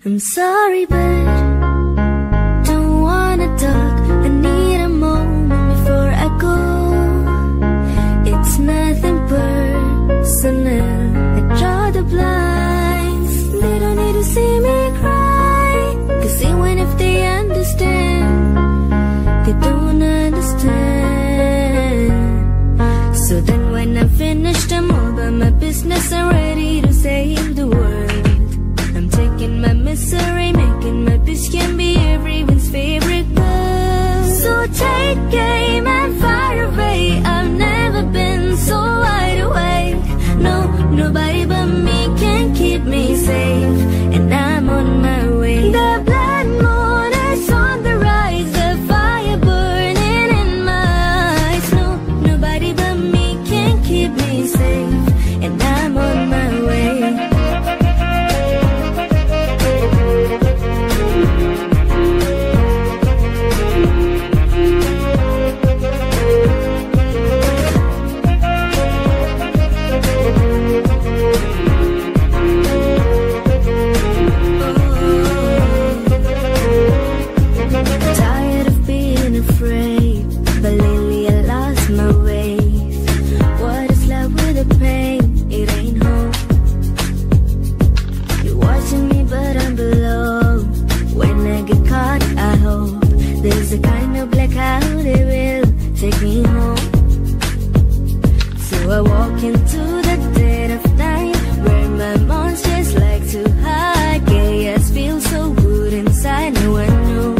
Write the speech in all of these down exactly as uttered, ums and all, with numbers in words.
I'm sorry, but don't wanna talk. I need a moment before I go. It's nothing personal. I draw the blinds. They don't need to see me cry, 'cause even if they understand, they don't understand. So then when I'm finished, I'm all by my business. I'm ready to save the world. I'm taking my misery, making my bitch can be everyone's favorite girl. So take aim and fire away. I've never been so wide awake. No, nobody but me can keep me safe, and I'm on my way. The blood moon is on the rise, the fire burning in my eyes. No, nobody but me can keep me safe, and I'm on my way. Tired of being afraid, but lately I lost my way. What is love with the pain? It ain't hope. You're watching me but I'm below. When I get caught, I hope there's a kind of blackout, it will take me home. So I walk into the dead of night, where my monsters like to hide. Chaos feels so good inside, no one knew.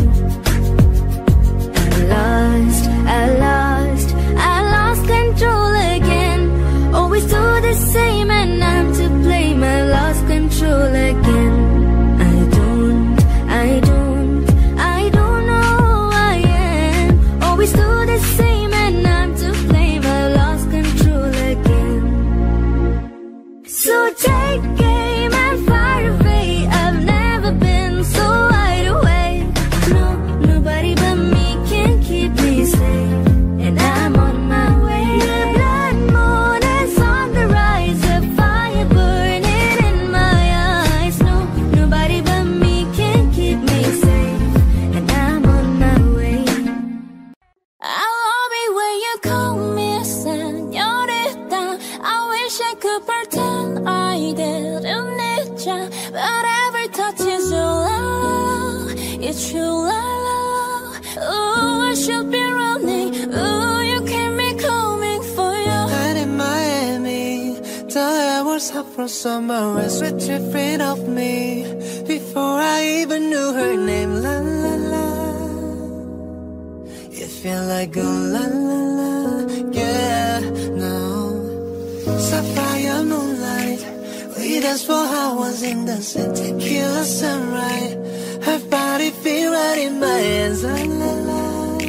I lost, I lost, I lost control again. Always do the same and I'm to blame. I lost control again. I don't, I don't, I don't know who I am. Always do the same and I'm to blame. I lost control again. So take aim and fire away. I've never been so wide awake. No, nobody but me can keep me safe, and I'm on my way. The blood moon is on the rise, the fire burning in my eyes. No, nobody but me can keep me safe, and I'm on my way. I love it when you call me señorita. I wish I could pretend I didn't need ya, but every touch is your love. It's true love. Ooh, I should be running. Ooh, you keep me coming for you. Night in Miami, the air was hot from summer rain, sweet dripping off me before I even knew her name. La la la, it felt like a la la la, yeah. No, sapphire moonlight, we danced for hours in the sun. Tequila sunrise, her body feel right in my hands. La la la,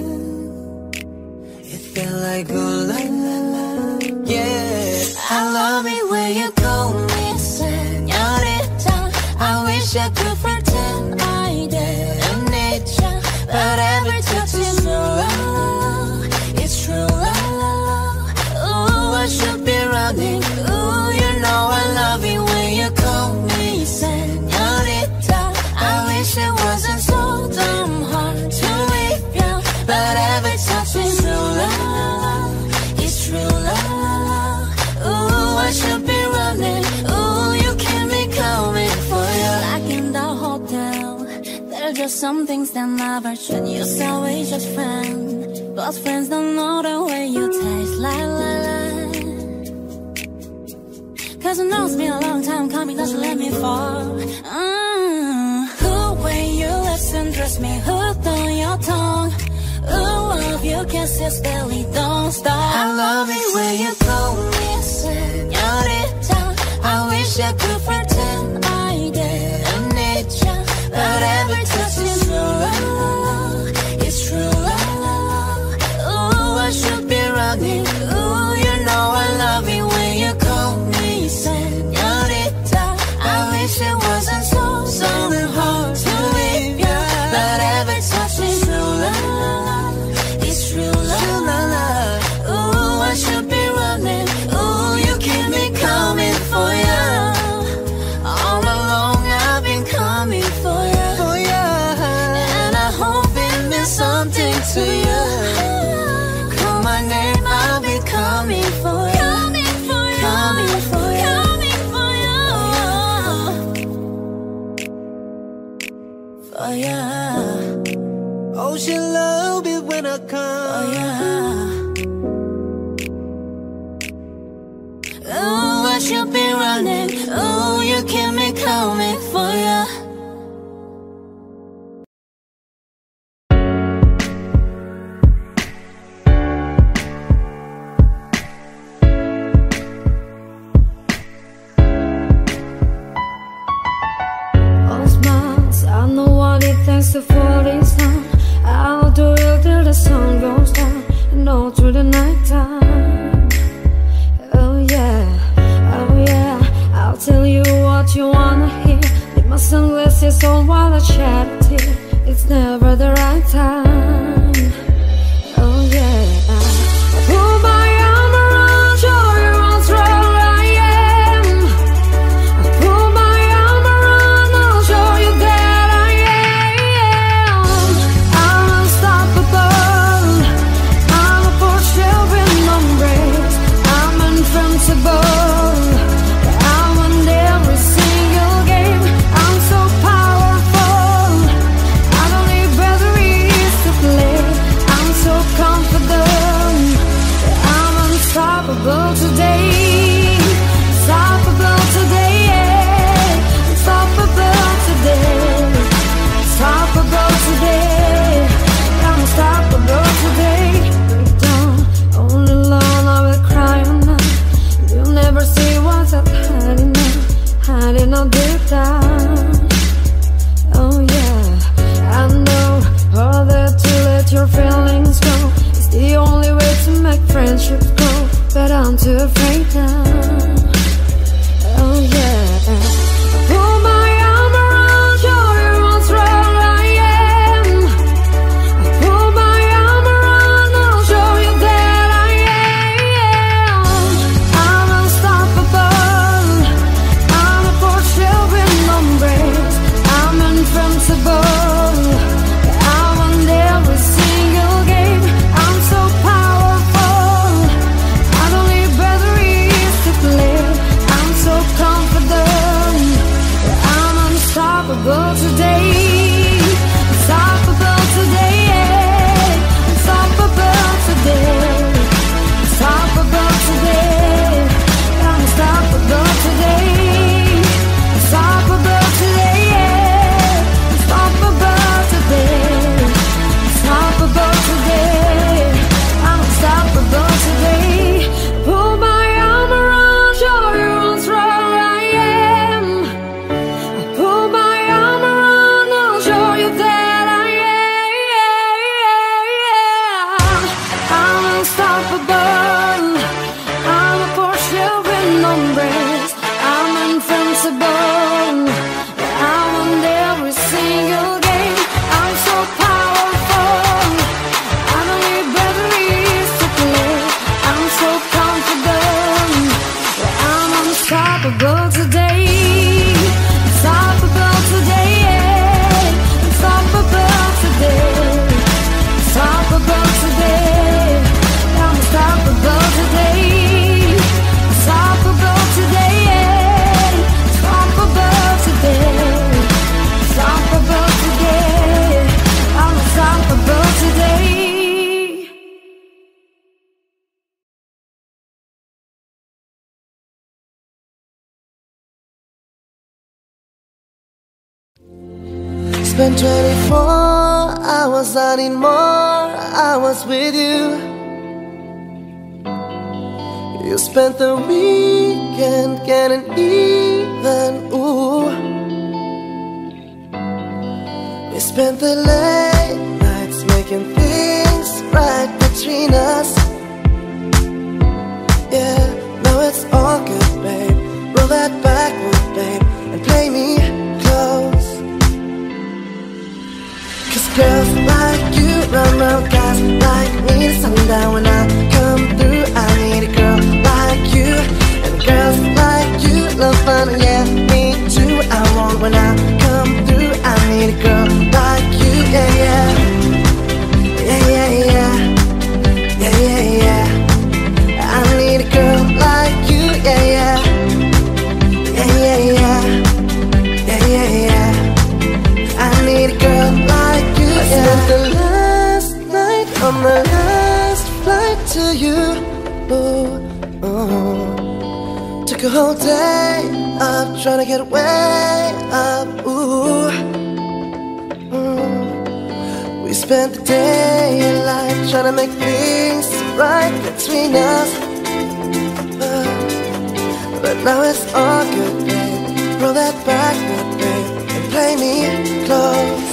it felt like a la la la, yeah. I love it when you call me señorita. I wish I could pretend I didn't need ya, but every touch is your love. It's true la la la. Ooh, I should be running. Ooh, you know I love it when you call me señorita. I wish it wasn't so damn hard to leave you, but every touch is true love. It's true love. Ooh, I should be running. Ooh, you keep me coming for you. Like in the hotel, there are just some things that never change. You say we just friends, but friends don't know the way you taste. La la la. 'Cause it knows me a long time coming, don't you let me fall. Mm. The way you listen, dress me hooked on your tongue. Ooh, love you, kisses barely don't stop. I love it when you call me señorita. I wish I could pretend I didn't need ya, but every touch is true love. It's true love. Ooh, I should be running. Ooh, you know I love it when you call me señorita. I wish it wasn't so, so hard to leave ya, but every touch is true love. It's true love. Ooh, I should be running. Ooh, you keep me coming for ya. to you. Call my name, I'll be coming for you. Coming for you. Coming for you. Coming for you. For you. Oh, she love it when I come. Oh yeah. Oh, I should be running. Oh, you keep me coming for ya. All smiles, I know what it takes to fall this time. I'll do it till the sun goes down and all through the night time. Oh yeah, oh yeah, I'll tell you what you wanna hear. Leave my sunglasses on while I shed a tear. It's never the right time. Oh yeah, pull my arm around, show you how strong I am. Pull my arm around, I'll show you that I am. I'm unstoppable. I'm a Porsche with no brakes. I'm invincible. I win every single game. I'm so powerful. I don't need batteries to play. I'm so confident. I'm unstoppable today. Unstoppable today. Yeah. Unstoppable today. Unstoppable today. I'm unstoppable today. Break down, all alone I will cry all night. You'll never see what's up hiding out, hiding out deep down. Oh yeah, I know all that to let your feelings go. It's the only way to make friendships grow, but I'm too afraid now. Oh yeah, pull my arm around, show you how strong I am. Pull my arm around, I'll show you that I am. I'm unstoppable. I'm a Porsche with no brakes. I'm invincible. I won every single game. I'm so powerful. I don't need batteries to play. I'm so confident. I'm unstoppable today. Unstoppable today. Yeah. Unstoppable today. Unstoppable today. I'm unstoppable today. Unstoppable today. Yeah. Unstoppable today. Unstoppable today. I'm unstoppable today. Pull my arm around, show you how strong I am. Pull my arm around, I'll show you that I am. I'm unstoppable. I'm a Porsche with no brakes. I'm invincible. I won every single game. I'm so powerful. I don't need batteries to play. I'm so confident. I'm unstoppable today. Unstoppable today. Yeah. Unstoppable today. Unstoppable today. I'm unstoppable today. Unstoppable today. Yeah. Unstoppable today. Unstoppable today. I'm unstoppable today. Spent twenty-four hours, I need more hours with you. You spent the weekend getting even, ooh. We spent the late nights making things right between us. Yeah, now it's all good, babe. Roll that backward, babe, and play me close. Cause girls like you run round guys like me to sundown. When I come through, I need a girl like you. And girls like you love fun, yeah, me too. I want when I come through, I need a girl like you, yeah, yeah. Yeah, yeah, the last flight to you, oh, oh. Took a whole day up trying to get way up, ooh. Mm. We spent the day in life trying to make things right between us, uh, but now it's all good, babe. Roll that backward, babe, and play me close.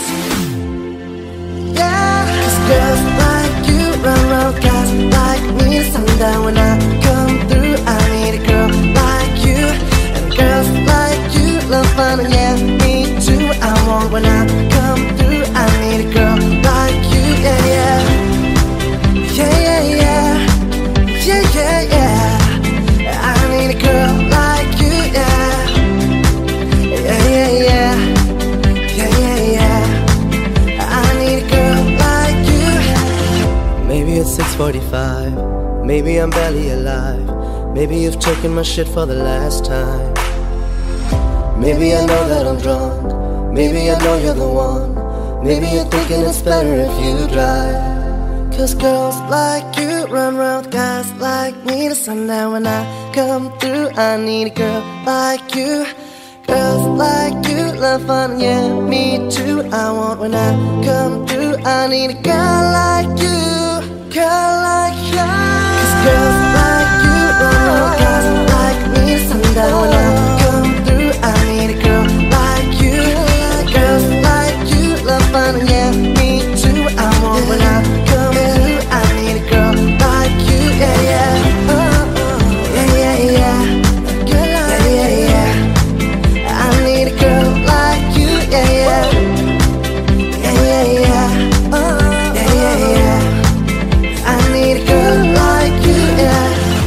Yeah, 'cause girls like you run round guys like me to sundown. When I come through, I need a girl like you. And girls like you love fun, and yeah, me too. I want when I come through, I need a girl like you. Yeah, yeah, yeah, yeah, yeah, yeah, yeah, yeah. I need a girl like you. Yeah, yeah, yeah, yeah, yeah, yeah, yeah. I need a girl like you. Maybe it's six forty-five, maybe I'm barely alive. Maybe you've taken my shit for the last time. Maybe I know that I'm drunk, maybe I know you're the one. Maybe you're thinking it's better if you drive. 'Cause girls like you run round guys like me to sundown. When I come through, I need a girl like you. Girls like you love fun, yeah, me too. I want when I come through, I need a girl like you. Girl like you. 'Cause girls like you run round guys like me to sundown. When I come through, I need a girl like you. Girls like you love fun, yeah, me too. I want when I come through, I need a girl like you. Yeah, yeah, yeah, yeah, yeah. Girl like yeah, yeah, yeah. I need a girl like you. Yeah, yeah, yeah, yeah, yeah, yeah, yeah, yeah. I need a girl like you. Yeah.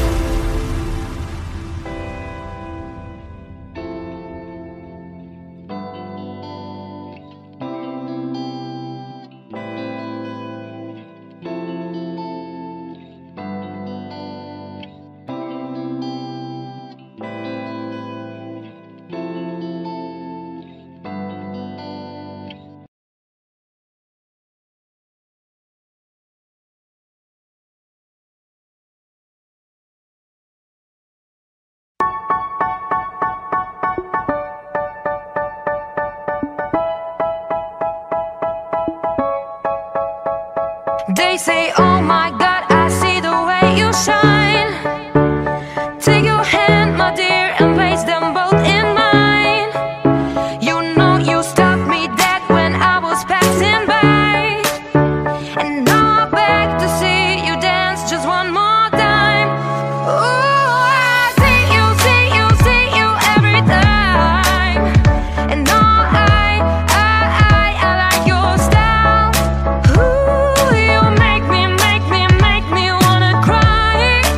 They say, oh my God, I see the way you shine. Take your hand, my dear, and place them both in mine. You know you stopped me dead when I was passing by. And now I beg to see you dance just one more time. Ooh, I see you, see you, see you every time. And now I, I, I, I like your style. Ooh, you make me, make me, make me wanna cry.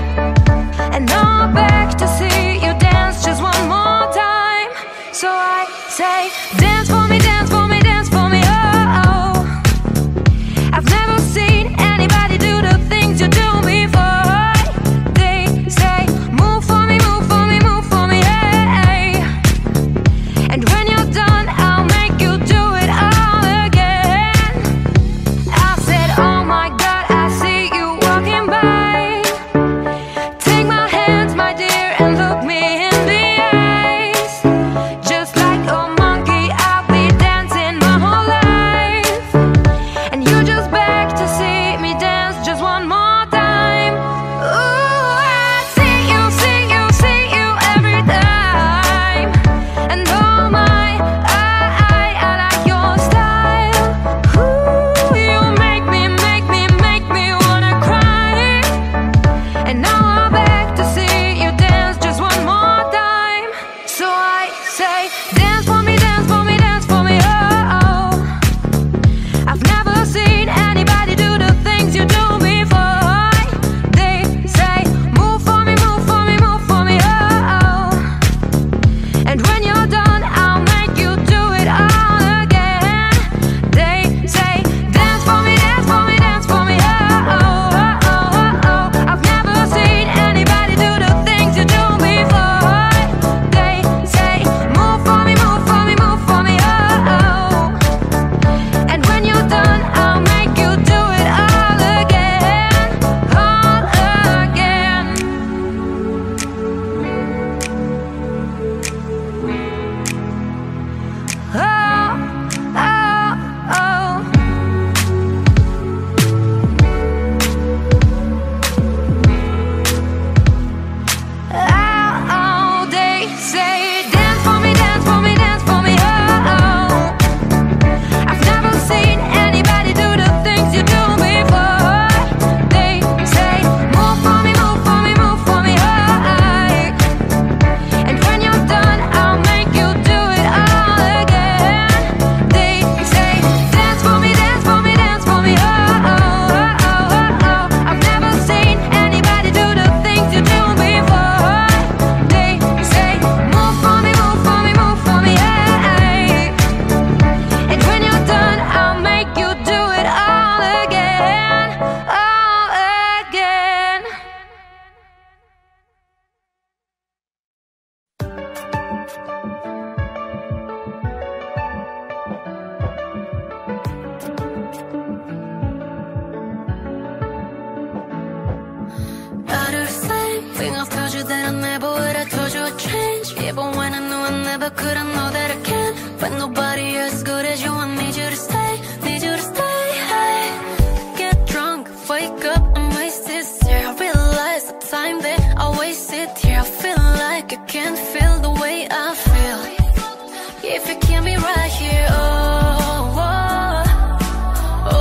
you that I never would, I told you I'd change. Even when I knew I never could, I know that I can. But nobody as good as you, I need you to stay, need you to stay. Hey. Get drunk, wake up, I'm wasted here. I realize the time that I wasted here. I feel like I can't feel the way I feel if you can't be right here. Oh, oh, oh,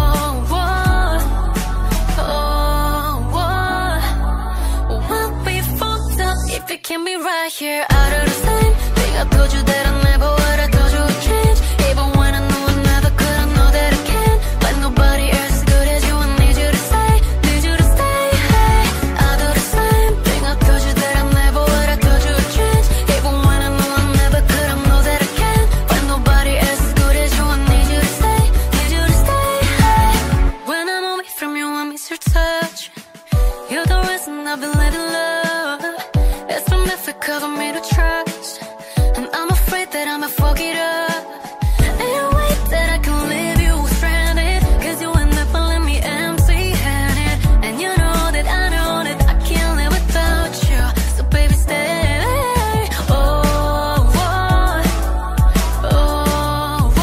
oh, oh, oh. We'll be fucked up if you can't be right here. Out of the same thing, I told you that I never would, I told you I'd change. Even when I knew I never could, I know that I can. But nobody else as good as you, I need you to stay, need you to stay. Hey, I do the same thing, I told you that I never would, I told you I'd change. Even when I knew I never could, I know that I can. But nobody else as good as you, I need you to stay, need you to stay. Hey, when I'm away from you, I miss your touch. You're the reason I've been letting love. It's been there for cover me to trust, and I'm afraid that I'ma fuck it up. Ain't no way that I can leave you stranded, cause you end up leaving me empty-handed. And you know that I know that I can't live without you, so baby stay. Oh, oh, oh, oh,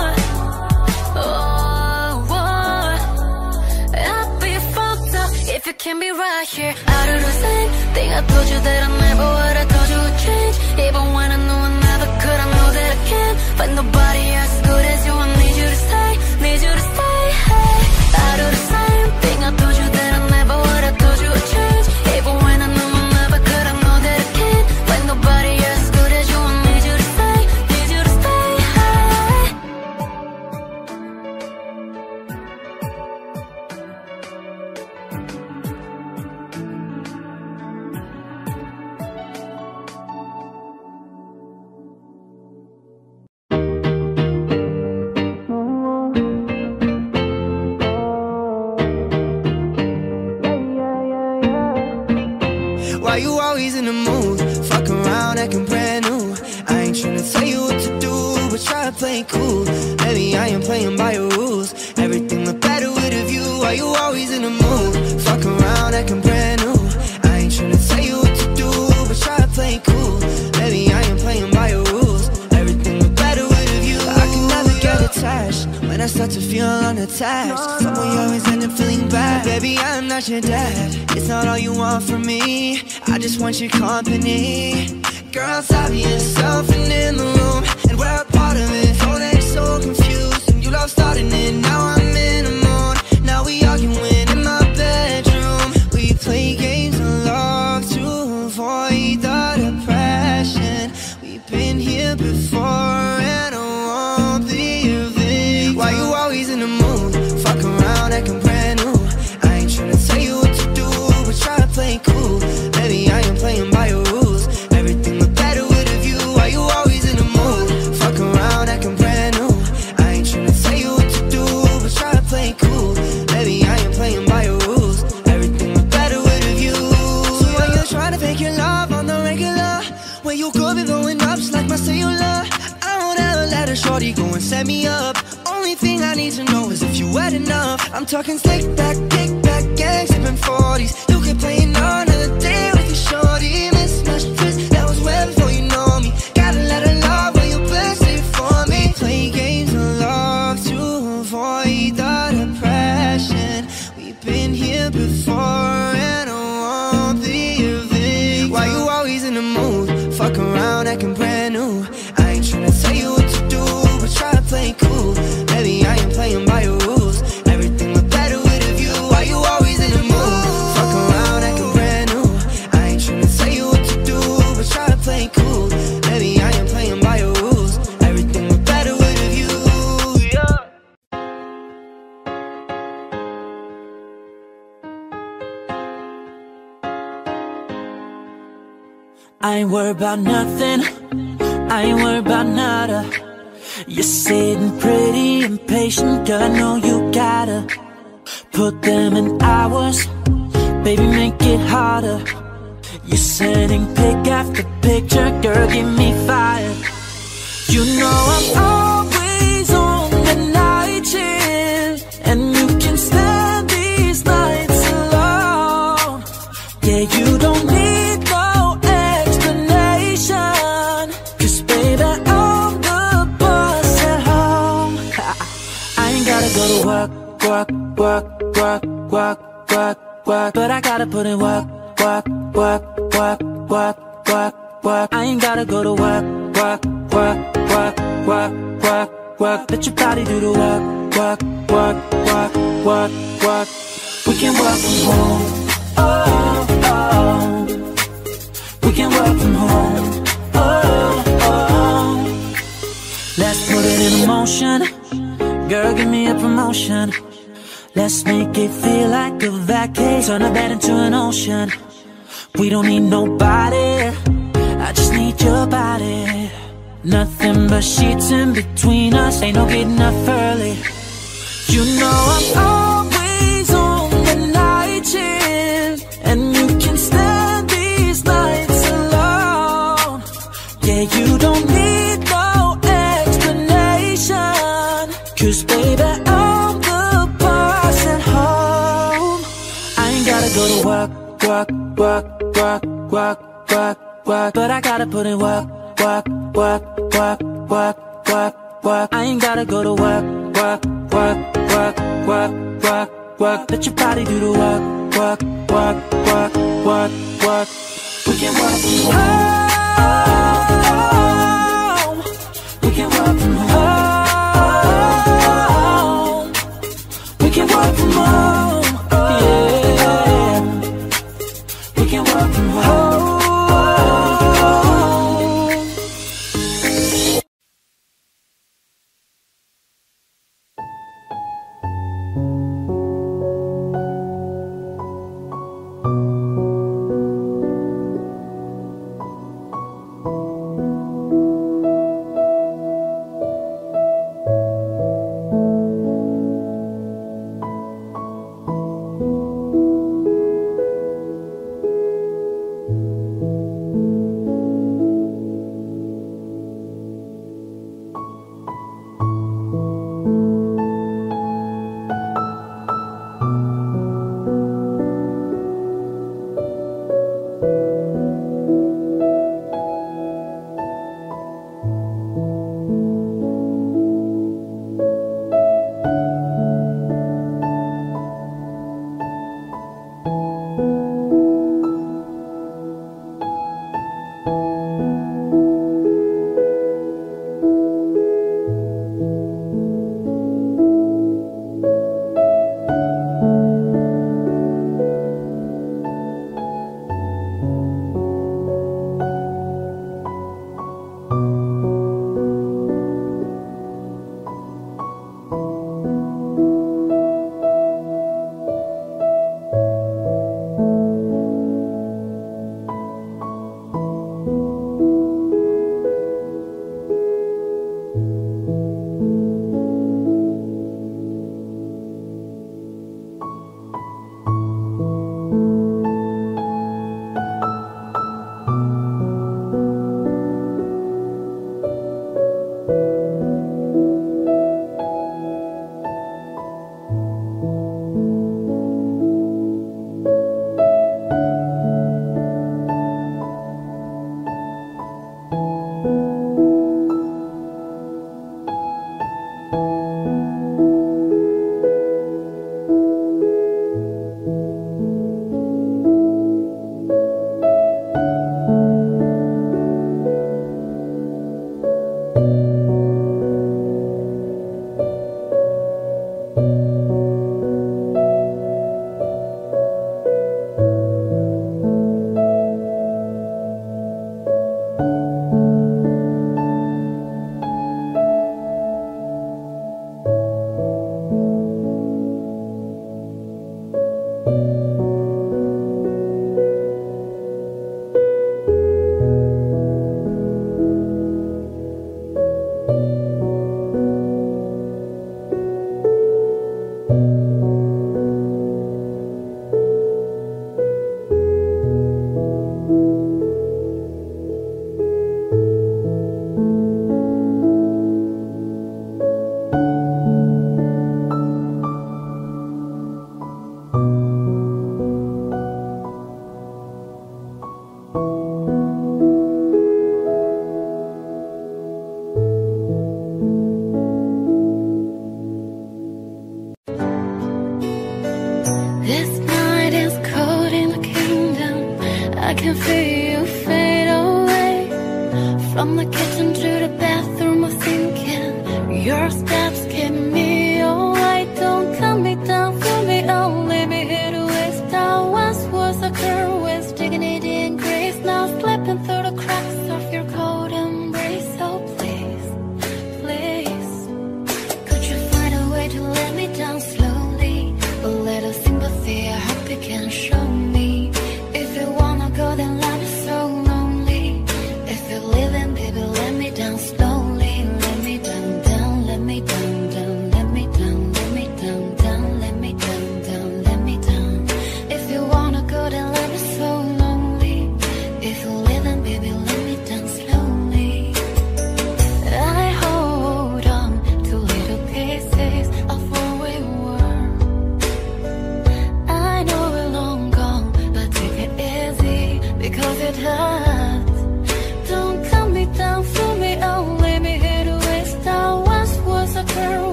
oh, oh. I'd be fucked up if you can't be right here. Out of the same thing, I told you that I never would, I told you I'd change. Even when I knew I never could, I know that I can. But nobody as good as you, I need you to stay, need you to stay. Hey, I do the same thing, I told you that I never would, I told you I'd change. Even when I knew I never could, I know that I can. But nobody as good as you, I need you to stay, need you to stay. Hey. Why you always in the mood? Fuck around, acting brand new. I ain't tryna tell you what to do, but try to play it cool. Baby, I ain't playing by your rules. Everything look better with a view. Why you always in the mood? Fuck around, acting brand new. I ain't tryna tell you what to do, but try to play it cool. Baby, I ain't playing by your rules. Everything look better with a view. I can never get attached when I start to feel unattached. Someone you always end up feeling bad. Baby, I'm not your dad. It's not all you want from me. I just want your company. Girl, stop being yourself in the room, and we're a part of it. Don't act so confused, and you love starting it. Now I'm in the mood. Now we arguing in my bedroom. We play games of love to avoid the depression. We've been here before, and I won't be a victim. Why you always in the mood? Fuck around, acting brand new. I ain't tryna tell you what to do, but try to play it cool. Baby, I ain't playing by your rules. Everything look better with a view. Why you always in the mood? Fuck around, acting brand new. I ain't tryna tell you what to do, but try to play it cool. Baby, I ain't playing by your rules. Everything look better with a view. So when you're trying to fake your love on the regular, when you could be blowing up just like my cellular, I won't ever let a shorty go and set me up. Only thing I need to know is if you wet enough. I'm talking slick back, kick back, gang, sipping forties. You can play another day with your shorty. Mismatched twist, that was way before you know me. Gotta let her love when you bless it for me. Play games of love to avoid the depression. We've been here before, and I won't be a victim. Why you always in the mood? Fuck around, acting brand new. I ain't tryna tell you what to do, but try to play it cool. Baby, I ain't playing by your rules. Everything look better with a view. Why you always in the mood? Fuck around, acting brand new. I ain't tryna tell you what to do, but try to play it cool. Baby, I ain't playing by your rules. Everything look better with a view. Yeah. I ain't worried about nothing, I ain't worried about nada. You're sitting pretty impatient, girl, I know you gotta put them in hours, baby, make it harder. You're sending pic after picture, girl, give me fire. You know I'm always on the night shift, and you can stand these nights alone. Yeah, you don't need gotta go to work, work, work, work, work, work, work. But I gotta put in work, work, work, work, work, work, work. I ain't gotta go to work, work, work, work, work, work, work. Let your body do the work, work, work, work, work, work. We can work from home, oh, oh. We can work from home, oh, oh. Let's put it in motion. Girl, give me a promotion. Let's make it feel like a vacation. Turn a bed into an ocean. We don't need nobody, I just need your body. Nothing but sheets in between us. Ain't no getting up early. You know I'm always on the night shift, and you can stand these nights alone. Yeah, you don't need no explanation, 'cause baby, I'm the boss at home. I ain't gotta go to work, work, work, work, work, work, work. But I gotta put in work, work, work, work, work, work, work. I ain't gotta go to work, work, work, work, work, work, work. Let your body do the work, work, work, work, work, work. We can work from home. We can work from home. We can work from home. Yeah. We can work from home.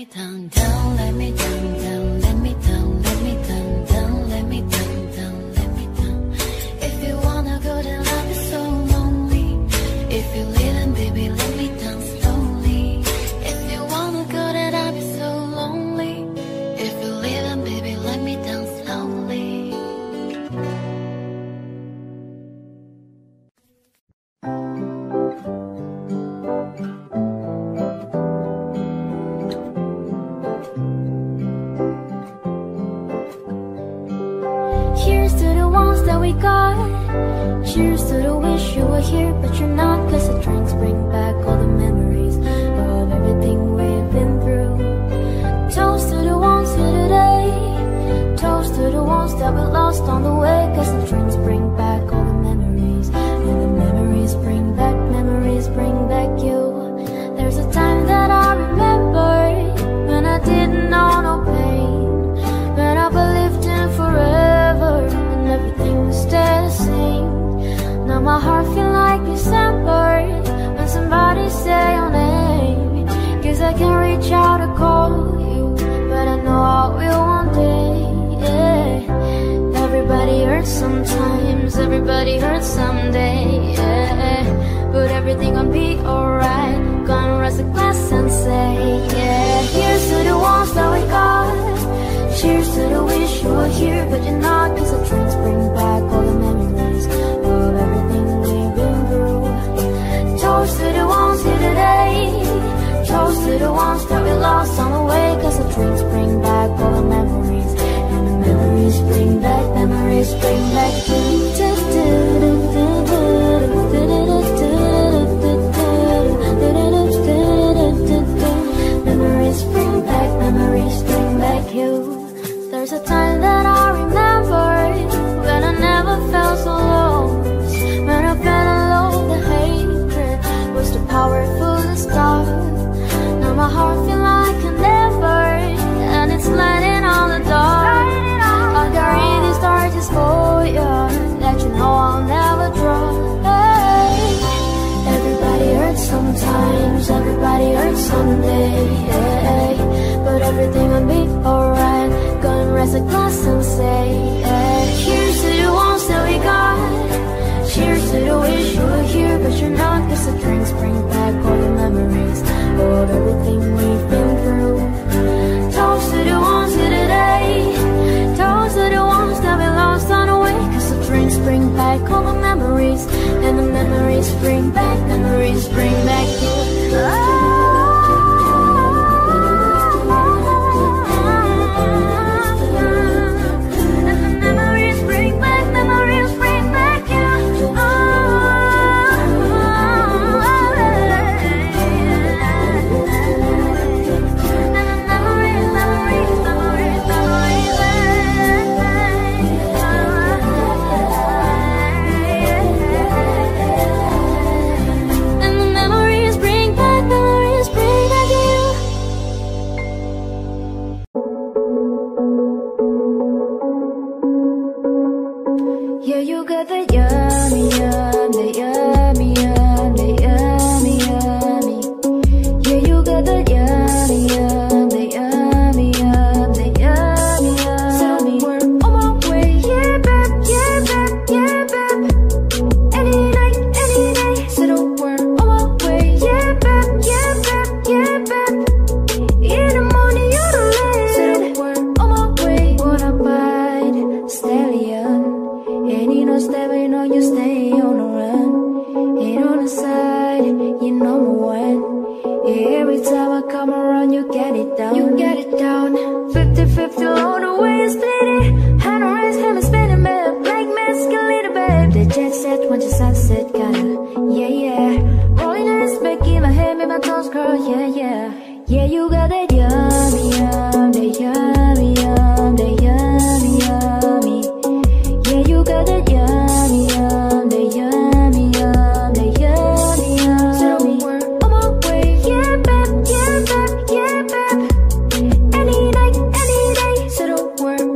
me down, down, let me down, down, let me down, let me down, down, let me down, down, let me down. If you wanna go, then I'll be so lonely. If you're leaving, baby, let me down slowly. If you wanna go, then I'll be so lonely. If you're leaving, baby, let me down slowly. Here's to the ones that we got. Cheers to the wish you were here, but you're not. Cause the drinks bring back all the memories of everything we've been through. Toast to the ones here today. Toast to the ones that we lost on the way. Cause the drinks bring back all the memories. And the memories bring back, memories bring back you. There's a time that I remember when I didn't know no pain, when I believed in forever and everything would stay the same. Now my heart feel like December when somebody say your name. Cause I can reach out to call you, but I know I will one day, yeah. Everybody hurts sometimes, everybody hurts someday, yeah. But everything gon' be alright. Gonna raise a glass and say, yeah. Here's to the ones that we got. Cheers to the wish you were here, but you're not. Cause the drinks bring back all the memories of everything we've been through. Toast to the ones here today. Toast to the ones that we lost on the way. Cause the drinks bring back all the memories. And the memories bring back, memories bring back you. Memories bring back, memories bring back you. There's a time that I remember when I never felt so lost. When I felt alone, the hatred was too powerful to stop. Now my heart feel like a never, and it's lighting on the dark. I carry these torches for you, that you know I'll never drop. Hey. Everybody hurts sometimes, everybody hurts someday, yeah. But everything will be alright. Gonna raise a glass and say, yeah. Cheers to the ones that we got. Cheers to the wish you were here, but you're not. Cause the drinks bring back all the memories of everything we've been through. Toast to the ones here today. Toast to the ones that we lost on the way. Cause the drinks bring back all the memories. And the memories bring back, memories bring back you. Oh.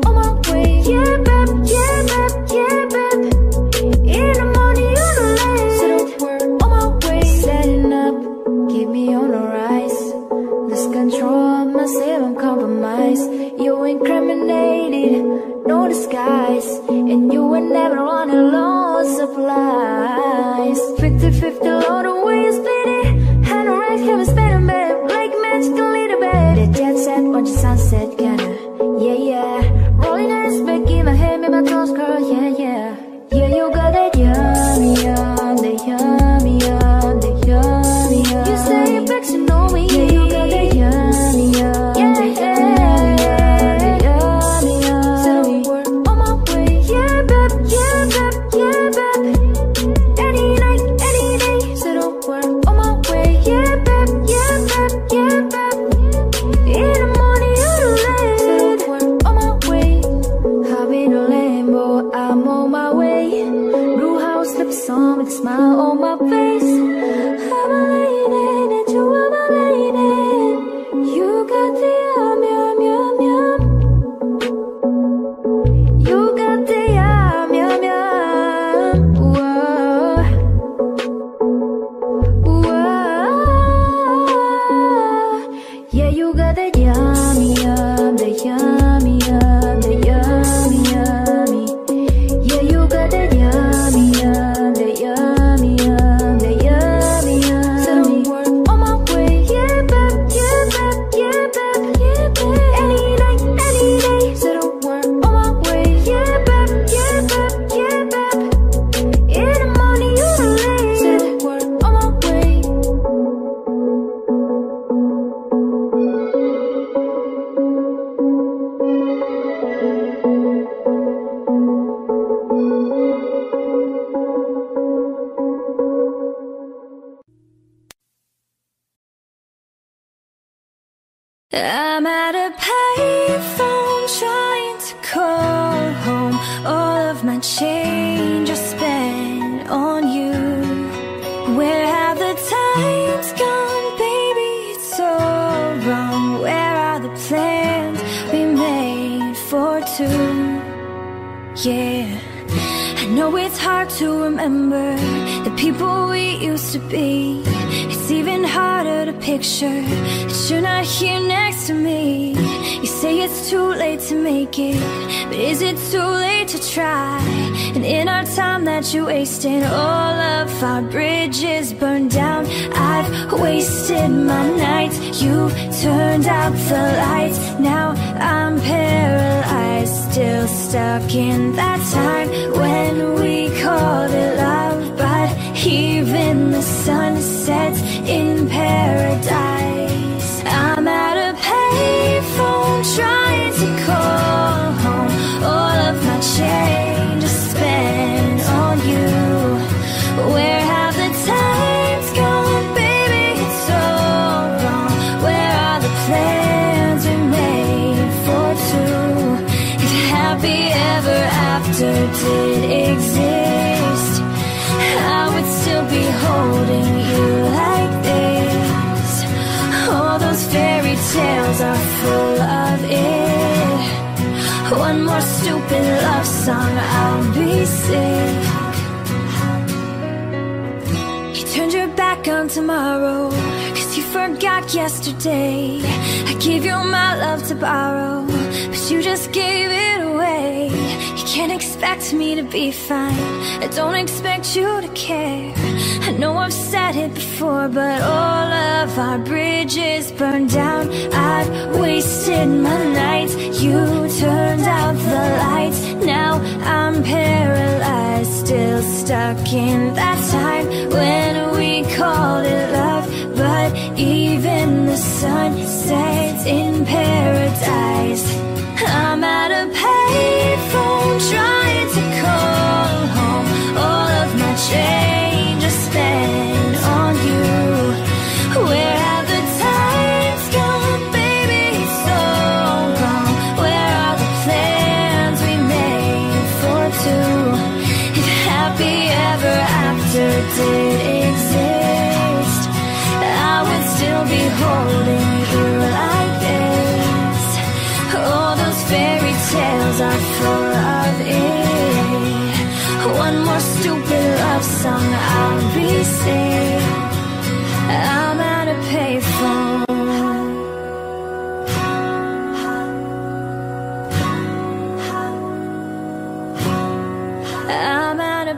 In the morning, you know, you're my serum compromise. You incriminated, no disguise. And you were never on a low supplies. Fifty fifty load the way you split it. Had no racks, can't spend a bit. Like magic, a little bit. The jet set, watch the sunset, kinda. Yeah, yeah. Rolling eyes, making my head, make my toes curl, yeah, yeah. Yeah, you got that yummy, yum, that yummy, yum, that yummy, yum. You say you're back to know me. Yeah, you got that yummy, yum, yeah, that yummy, yummy, yum. Said a word on my way. Yeah, babe, yeah, babe, yeah, babe. Any night, any day. Said a word on my way. Yeah, babe, yeah, babe, yeah, babe. In the morning or late. Said a word on my way. Hop in a Lambo, I'm on my way. Blue house, lips on with a smile on my face. I'm a lady, and you are my lady. You got the yum, yum, yum, yum. You got the yum, yum, yum. Whoa. Whoa. Yeah, you got the yummy, yum, the yummy, yum, the yummy, yummy. Yeah, you got that yummy, yum, that yummy, yum, that yummy, yum. Said a word on my way. Yeah, babe, yeah, babe, yeah, babe, yeah, babe. Any night, any day. Said a word on my way. Yeah, babe, yeah, babe, yeah, babe. In the morning or late. Said a word on my way. I'm at a payphone trying to call home. All of my change I spent on you. Where have the times gone, baby? It's so wrong. Where are the plans we made for two? Yeah, I know it's hard to remember the people we used to be. It's even harder to picture that you're not here next to me. You say it's too late to make it, but is it too late to try? And in our time that you wasted, all of our bridges burned down. I've wasted my nights, you've turned out the lights. Now I'm paralyzed, still stuck in that time when we called it love. But even the sun sets in paradise. I'm at a payphone trying to call home. All of my change I spent on you. Where have the times gone, baby? It's so wrong. Where are the plans we made for two? If happy ever after did exist, I would still be holding you like this. All those fairy tales are full of it. One more stupid love song, I'll be sick. You turned your back on tomorrow, cause you forgot yesterday. I gave you my love to borrow, but you just gave it away. You can't expect me to be fine, I don't expect you to care. I know I've said it before, but all of our bridges burned down. I've wasted my nights, you turned out the lights. Now I'm paralyzed, still stuck in that time when we called it love. But even the sun sets in paradise. I'm at a payphone trying to call home. All of my change I spent on you. Where have the times gone, baby? It's so wrong. Where are the plans we made for two? If happy ever after did exist, I would still be holding you like this. All those fairy tales are full of it. One more stupid love song, I'll be sick. I'm at a payphone.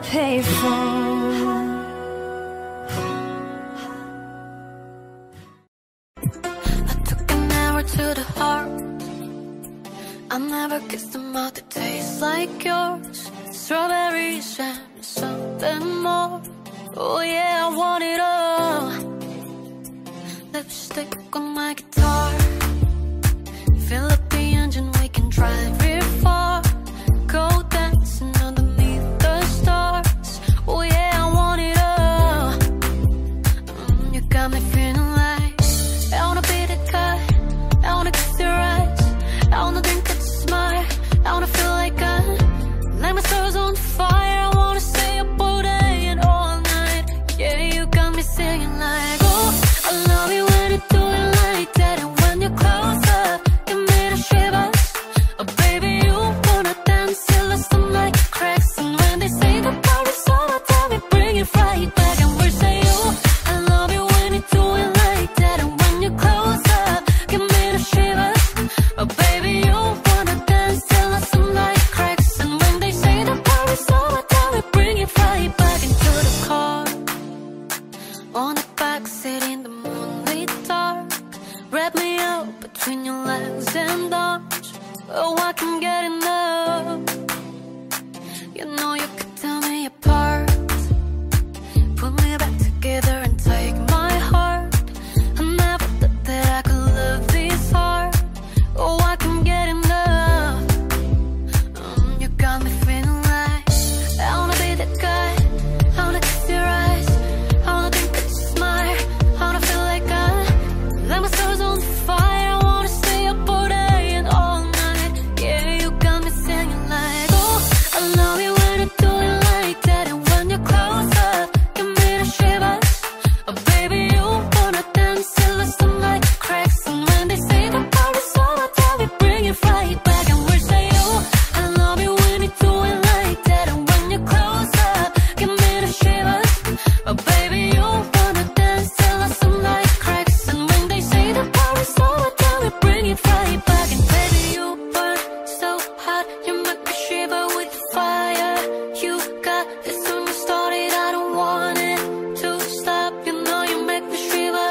payphone. I took an hour to the heart. I never kissed a mouth that tastes like yours. Strawberries and something more. Oh yeah, I want it all. Lipstick on my guitar. Fill up the engine, we can drive real far. Go dancing underneath the stars. Oh yeah, I want it all. mm, You got me feeling like I wanna be the guy. I wanna kiss your eyes. I wanna drink it smile. I wanna feel like I Like my soul's on fire. I wanna stay up all day and all night. Yeah, you got me singing like, oh, I love you when you do it like that. And when you're close up, give me the shivers. Oh baby, you wanna dance till the sunlight cracks. And when they say the party's over, tell me bring it right back. And we'll say, oh, I love you when you do it like that. And when you're close up, give me the shivers. Oh baby, you wanna dance till the sunlight cracks. And when they say the party's over, tell me bring it right back. Into the car, on the backseat in the moonlit dark. Wrap me up between your legs and arms. Oh, I can get enough. You know you could tear me apart. Put me back together and take my heart. I never thought that I could love this hard. Oh, I can get enough. mm, You got me feeling like I wanna be that guy. I wanna kiss your eyes. I wanna think that you smile. I wanna feel like I Like my soul's on fire. I wanna stay up all day and all night. Yeah, you got me singing like, oh, I love you when you do it like that. And when you're close up, give me the shivers. Oh baby, you wanna dance till the sunlight cracks. And when they say the party's over, tell me bring it right back. And we'll say, oh, I love you when you do it like that. And when you're close up, give me the shivers. Oh baby, you wanna dance till the sunlight cracks. And when they say the party's over, tell me bring it right back. And baby, you burn so hot, you make me shiver with fire. You got this when we started, I don't want it to stop. You know you make me shiver.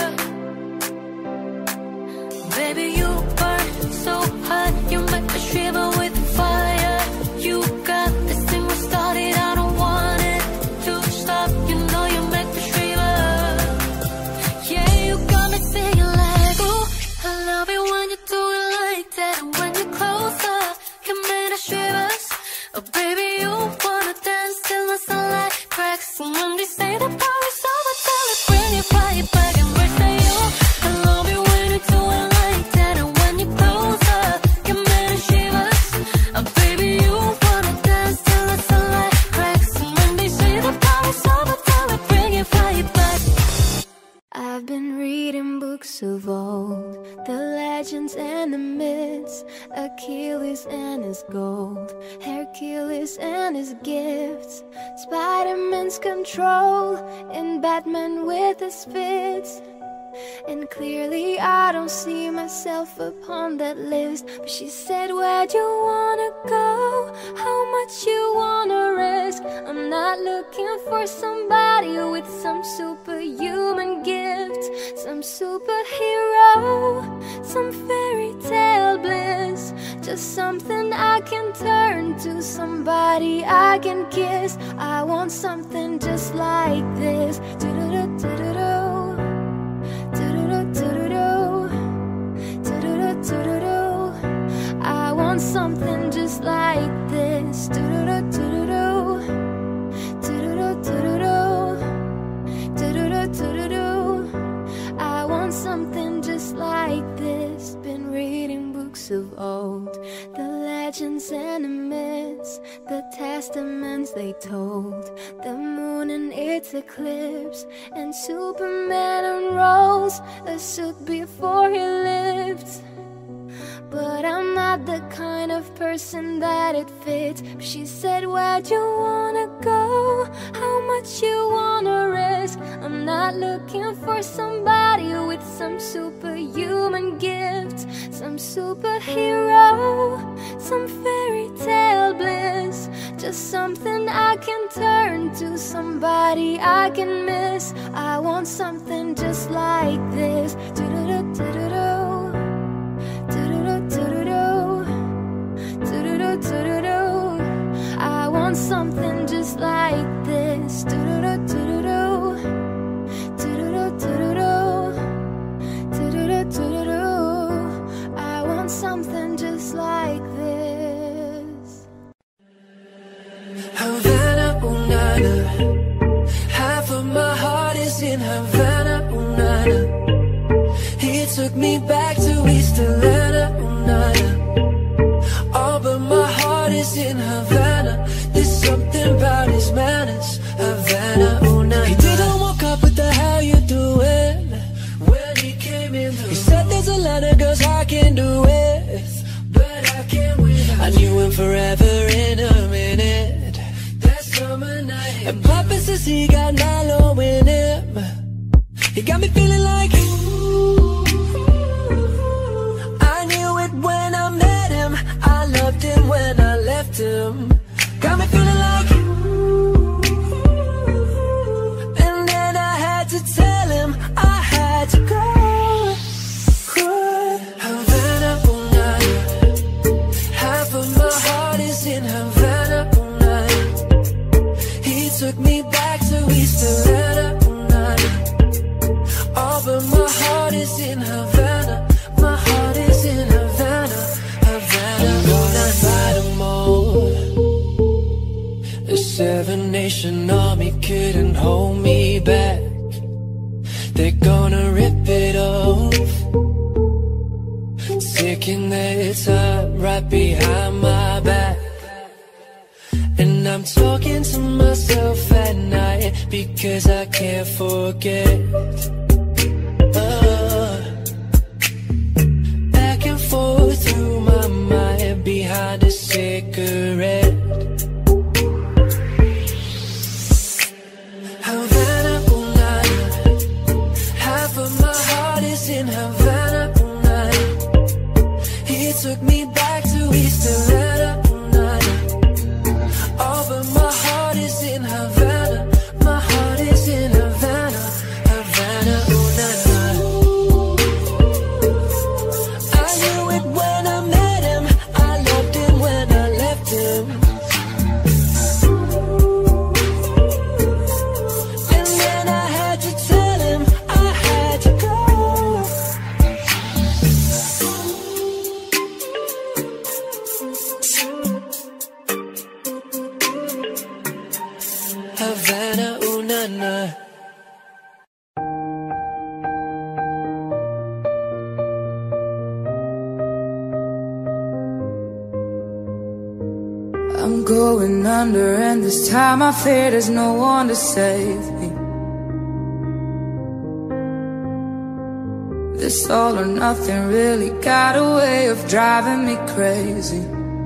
Baby, you burn so hot, you make me shiver with fire. You got this thing we started, I don't want it to stop. You know you make me shiver. Yeah, you got me singing like, ooh, I love it when you do it like that. And when you're close up, give me the shivers. Oh baby, you wanna dance till the sunlight cracks. And when they say the party's over, tell me bring it right back. And we say, oh, I love it when you do it like that. And when you're close up, give me the shivers. Oh baby, you wanna dance till the sunlight cracks. And when they say the party's over, tell me bring it right back. I've been reading books of old, the legends and the myths, Achilles and his gold, Hercules and his gifts, Spider-Man's control, and Batman with his fits. And clearly I don't see myself upon that list. But she said, where'd you wanna go? How much you wanna risk? I'm not looking for somebody with some superhuman gift, some superhero, some fairy tale bliss. Just something I can turn to, somebody I can kiss. I want something just like this. Do-do-do-do-do-do. I want something just like this. I want something just like this. Been reading books of old, the legends and the myths, the testaments they told, the moon and its eclipse, and Superman unrolls a suit before he lived. But I'm not the kind of person that it fits. She said, where'd you wanna go? How much you wanna risk? I'm not looking for somebody with some superhuman gift, some superhero, some fairy tale bliss. Just something I can turn to, somebody I can miss. I want something just like this. Do-do-do, do-do-do. Do-do-do, do-do-do. Do-do-do, do-do-do. I want something just like this. Do-do-do, do-do-do. Do-do-do, do-do-do. Do-do-do, do-do-do. I want something just like this. Havana, ooh, nana. Half of my heart is in Havana, ooh, nana. He took me back to East Atlanta, ooh, nana. All but my heart is in Havana. There's something about his manners. Havana, ooh, nana. He didn't walk up with the how you doing when he came in the room. He said there's a lot of girls I can do with, but I can't win. I knew him forever in a minute. That summer night, and Papa says he got Nilo in him. He got me feeling like ooh. I knew it when I met him. I loved him when I left him. Got me feeling like ooh. And then I had to tell him I had to go. Havana, ooh, nana. Half of my heart is in Havana, ooh, nana. He took me back to East Atlanta, ooh, nana. All but my heart is in Havana. My heart is in Havana, Havana. I'm gonna fight them all. The Seven Nation Army couldn't hold me back. They're gonna rip it off, taking their time right behind my back. And I'm talking to myself at night because I can't forget. uh, Back and forth through my mind behind a cigarette. Havana, ooh, nana. Half of my heart is in Havana, ooh, nana. He took me back to East Atlanta, ooh, nana. All but my heart is in Havana. My heart is in Havana, Havana, ooh, nana. I knew it when I met him. I loved him when I left him. And then I had to tell him I had to go. Havana, ooh, nana. I'm going under, and this time I fear there's no one to save me. This all or nothing really got a way of driving me crazy.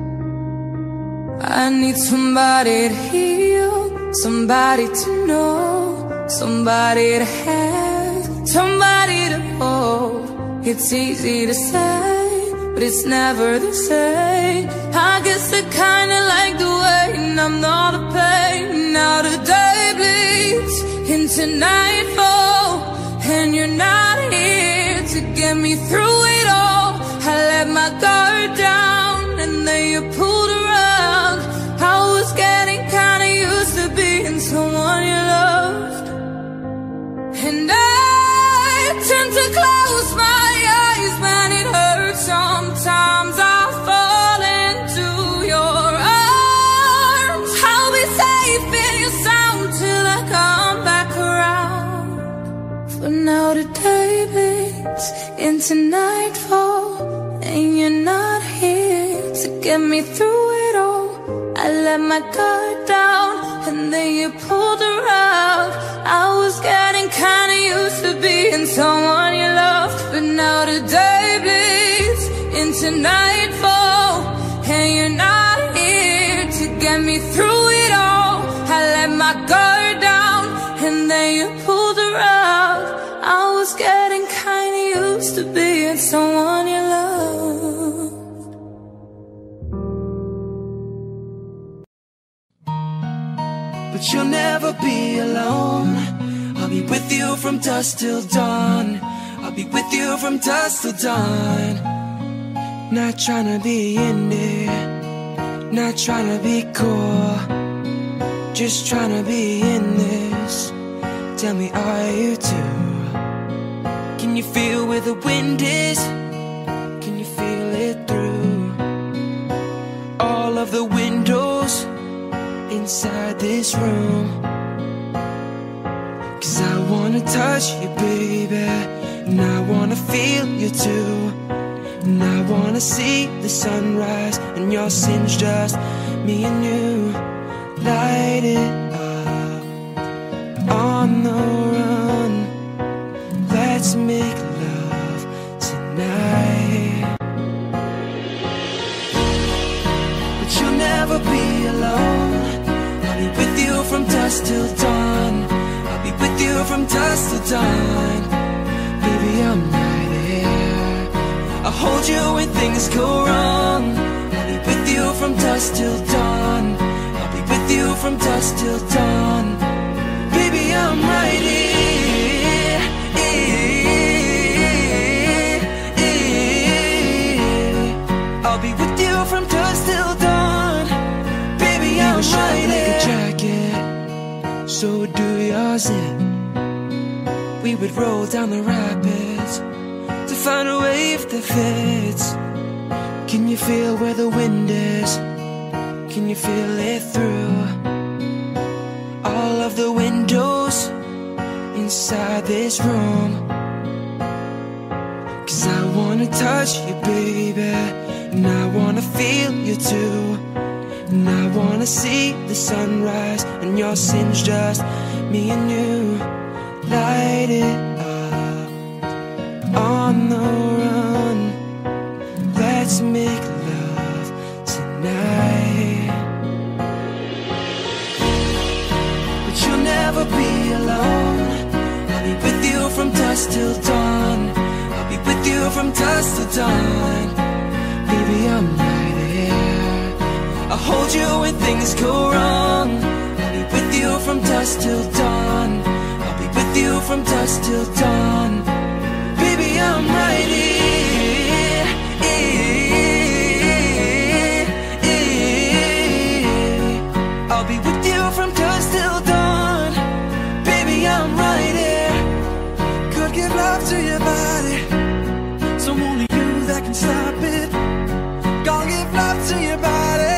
I need somebody to heal, somebody to know, somebody to have, somebody to hold. It's easy to say, but it's never the same. I guess I kinda like the way I'm not the pain. Now the day bleeds into nightfall, and you're not here to get me through it all. I let my guard down, and then you pulled a rug. I was getting kinda used to being someone you loved, and I tend to close my eyes when it hurts. Sometimes I fall into your arms. I'll be safe in your sound till I come back around. For now the day bleeds into nightfall, and you're not here to get me through it all. I let my guard down, and then you pulled the rug. I was getting kinda used to being someone you loved, but now the day bleeds into nightfall, and you're not here to get me through it all. I let my guard down, and then you pulled the rug. I was getting kinda used to being someone you loved. but you'll never be alone. I'll be with you from dusk till dawn. I'll be with you from dusk till dawn. Not trying to be in there, not trying to be cool, just trying to be in this. Tell me, are you too? Can you feel where the wind is? Can you feel it through all of the windows inside this room? 'Cause I wanna touch you, baby, and I wanna feel you too. And I wanna see the sunrise and your sins, just me and you. Light it up on the run. Let's make love tonight. But you'll never be alone. I'll be with you from dusk till dawn. I'll be with you from dusk till dawn. Baby, I'm right here. I'll hold you when things go wrong. I'll be with you from dusk till dawn. I'll be with you from dusk till dawn. Baby, I'm right here. I'll be with you from dusk till dawn. Baby, I'm right here. Like a jacket, so do yours in. We would roll down the rapids to find a wave that fits. Can you feel where the wind is? Can you feel it through all of the windows inside this room? 'Cause I wanna touch you, baby, and I wanna feel you too. And I wanna see the sunrise and your sins, just me and you. Light it up on the run. Let's make love tonight. But you'll never be alone. I'll be with you from dusk till dawn. I'll be with you from dusk till dawn. Baby, I'm right here. I'll hold you when things go wrong. I'll be with you from dusk till dawn. I'll be with you from dusk till dawn. Baby, I'm right here. I'll be with you from dusk till dawn. Baby, I'm right here. Could give love to your body, so only you that can stop it. Gonna give love to your body,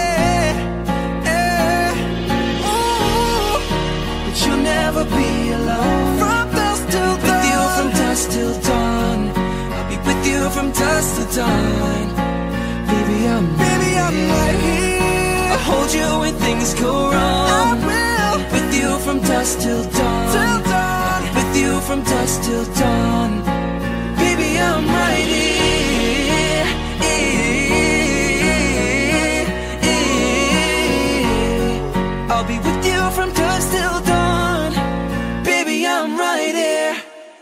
yeah. Ooh. But you'll never be alone. From dusk till dawn. With you from dusk till dawn. I'll be with you from dusk till dawn. Baby, I'm Baby, right I'm here. Right here. I'll hold you when things go wrong. I will. I'll be with you from dusk till dawn. Till dawn. I'll be with you from dusk till dawn. Baby, I'm right here. I'll be with you from dusk till dawn. Baby, I'm right here.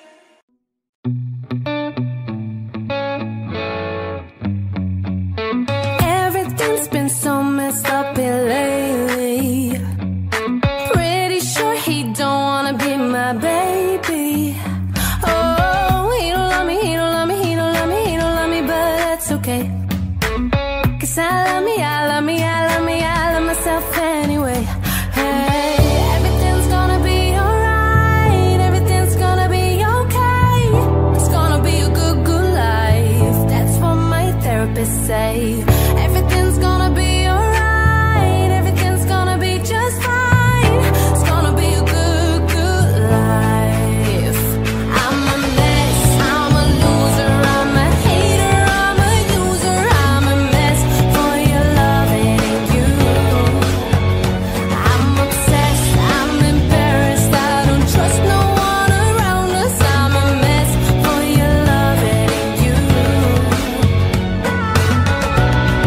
Everything's been so messed up here lately. Pretty sure he don't wanna be my baby. Oh, he don't love me, he don't love me, he don't love me, he don't love me, but that's okay. 'Cause I love me, I love me, I love me, I love myself anyway. Hey, everything's gonna be alright, everything's gonna be okay. It's gonna be a good, good life. That's what my therapist say. Everything's gonna be alright, everything's gonna be just fine. It's gonna be a good, good life. I'm a mess, I'm a loser, I'm a hater, I'm a user, I'm a mess for your loving you. I'm obsessed, I'm embarrassed, I don't trust no one around us. I'm a mess for your loving you.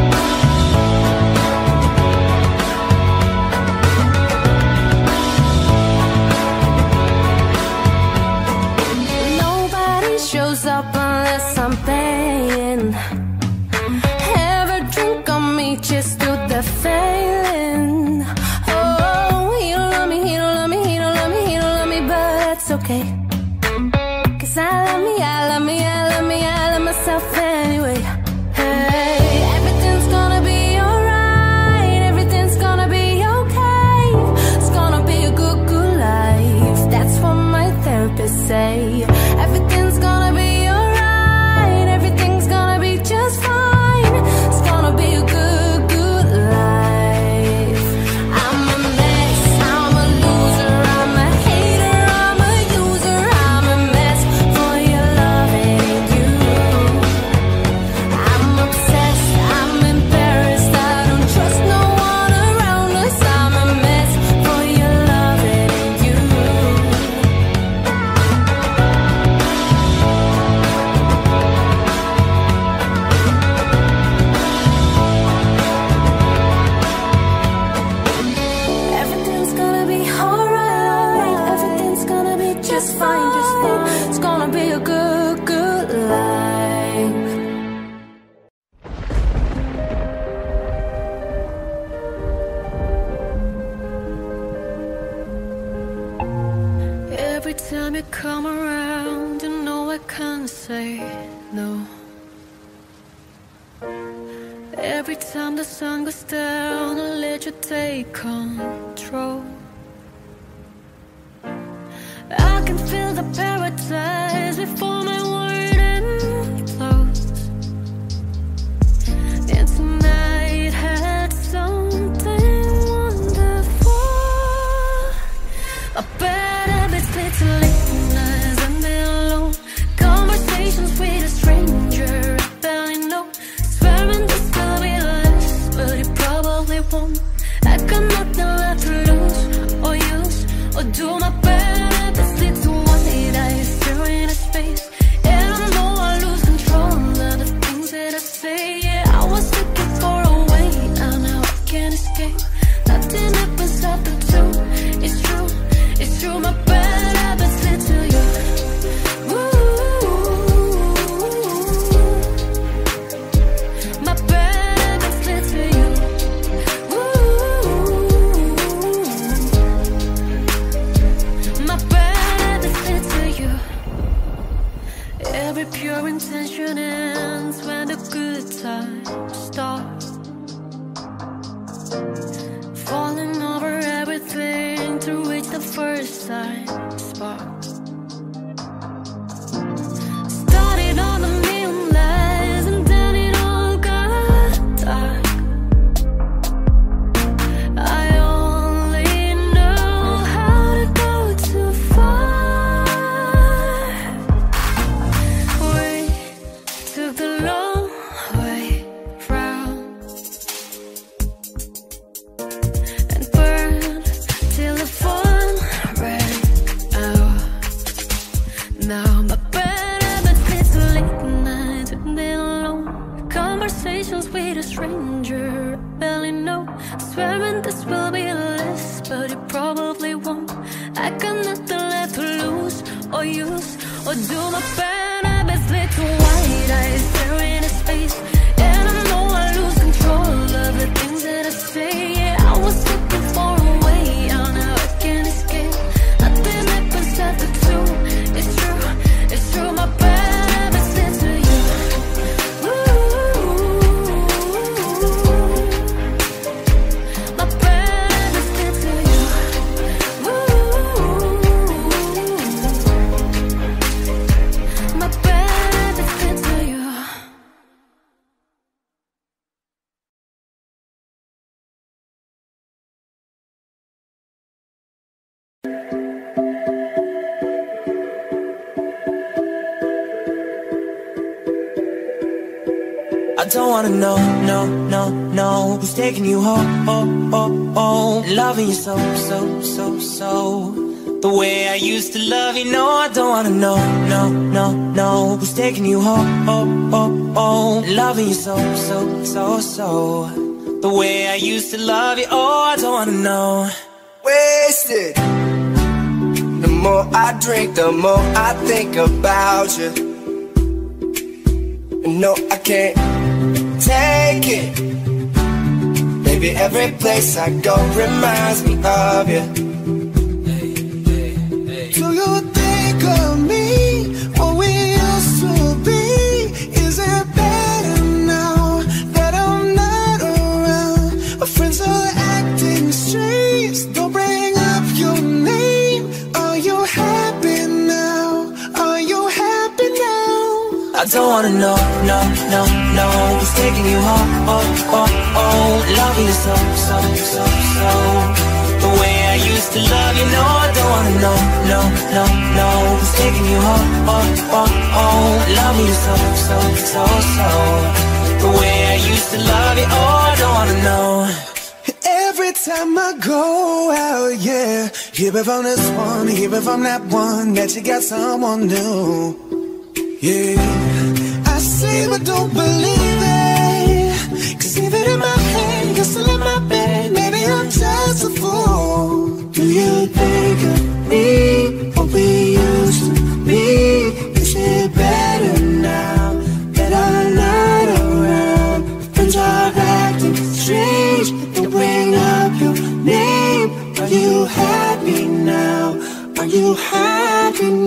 time you come around, you know I can't say no. Every time the sun goes down, I let you take control. I can feel the paradise before my word implodes. And tonight had something wonderful. My bad habits lead to late nights and then alone. Conversations with a stranger I barely know. Swearing this will be last, but it probably won't. I got nothing left to lose or use or do. My bad habits lead to white eyes staring at space. And I know I lose control of the things that I say. Yeah, I was looking for a way out, now I can't escape. Nothing happens after two. It's true, it's true. My bad habits lead to you. My bad habits lead to you. My bad habits lead to you. Every pure intention ends when the good times start. Falling over everything to reach the first time spark. Started on the neon lights and then it all got dark. I only know how to go too far. We took the long way round and burned till the fun ran out. Now my bad habits lead to late nights and then alone. Conversations with a stranger I barely know. Swearing this will be last, but it probably won't. I got nothing left to lose or use or do. My bad habits lead to white eyes staring at space. And I know I lose control of the things that I say. Yeah, I was looking for a way out, now I can't escape. Nothing happens after two. It's true, it's true. My bad habits lead to you. My bad habits lead to you. My bad habits lead to you. I don't wanna know, no, no, no, who's taking you home, oh, oh, oh, loving you so, so, so, so, the way I used to love you. No, I don't wanna know, no, no, no, who's taking you home, oh, oh, oh, loving you so, so, so, so, the way I used to love you. Oh, I don't wanna know. Wasted. The more I drink, the more I think about you. No, I can't take it. Maybe every place I go reminds me of you. Do you think of me, what we used to be? Is it better now that I'm not around? My friends are acting strange, don't bring up your name. Are you happy now? Are you happy now? I don't wanna know, no, no, no, who's taking you home, oh, oh, oh, loving you so, so, so, so, the way I used to love you. No, I don't wanna know, no, no, no, who's taking you home, oh, oh, oh, loving you so, so, so, so, the way I used to love you. Oh, I don't wanna know. Every time I go out, yeah, hear it from this one, hear it from that one, that you got someone new. Yeah, I see but don't believe it. Cause even in my head, you're still in my bed. Maybe I'm just a fool. Do you think of me, what we used to be? Is it better now that I'm not around? Friends are acting strange, they bring up your name. Are you happy now? Are you happy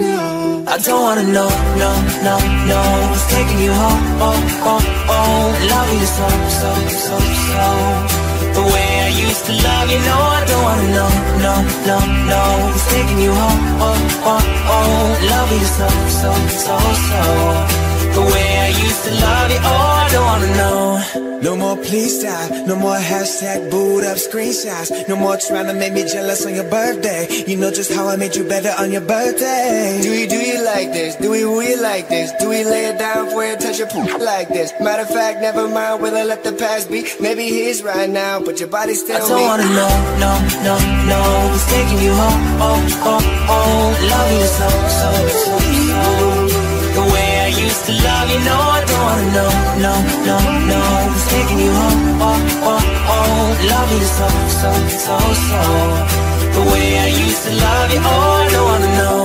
know, no, no, no who's taking you home, oh, oh, oh. Loving you so, so, so, so the way I used to love you, no, I don't wanna know, no, no, no who's taking you home, oh, oh, oh. Loving you so, so, so, so the way I used to love you, oh, I don't wanna know. No more please stop, no more hashtag booed up screenshots. No more trying to make me jealous on your birthday. You know just how I made you better on your birthday. Do we do you like this? Do we we like this? Do we lay it down for you, touch your poop like this? Matter of fact, never mind whether let the past be. Maybe he's right now, but your body's still me. I don't me. wanna know, no, no, no who's taking you home, oh, oh, oh. Loving you so, so, so, so the way I used to love you, no, I don't wanna know, no, no, no who's taking you home, oh, oh, oh. Loving you so, so, so, so the way I used to love you, oh, I don't wanna know.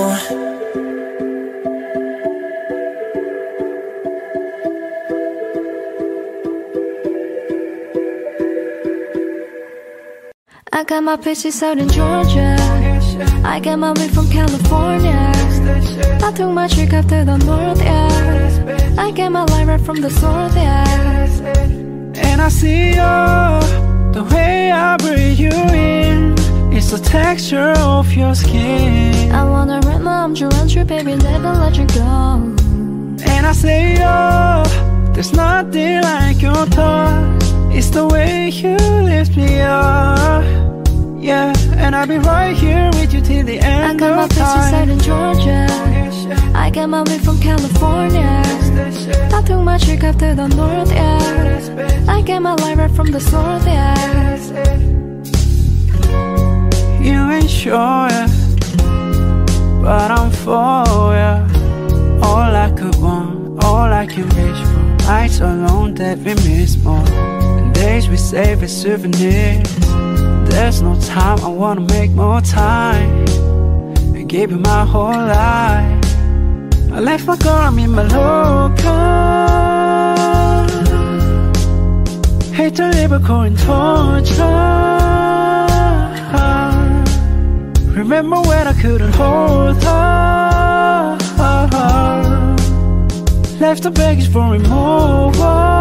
I got my places out in Georgia, I got my weed from California. I took my chick up to the north, yeah. I get my light right from the source, yeah. And I see you, the way I breathe you in, it's the texture of your skin. I wanna wrap my arms around you, baby, never let you go. And I say, oh, there's nothing like your touch, it's the way you lift me up. Yeah, and I'll be right here with you till the end of time. I got my places out in Georgia, I got my weed from California. I took my chick up to the north, yeah. I get my light right from the source, yeah. You ain't sure, yeah, but I'm for ya. All I could want, all I can reach for. Nights alone that we miss more, and days we save as souvenirs. There's no time, I wanna make more time and give you my whole life. I left my car, I'm in my local. Hate to live a cold torture. Remember when I couldn't hold her, left the baggage for removal.